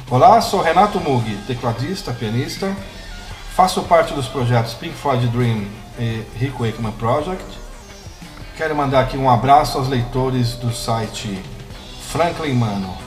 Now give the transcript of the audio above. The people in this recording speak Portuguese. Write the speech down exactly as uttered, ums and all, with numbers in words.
Olá, sou Renato Mughi, tecladista, pianista. Faço parte dos projetos Pink Floyd Dream e Rick Wakeman Project. Quero mandar aqui um abraço aos leitores do site Franklin Mano.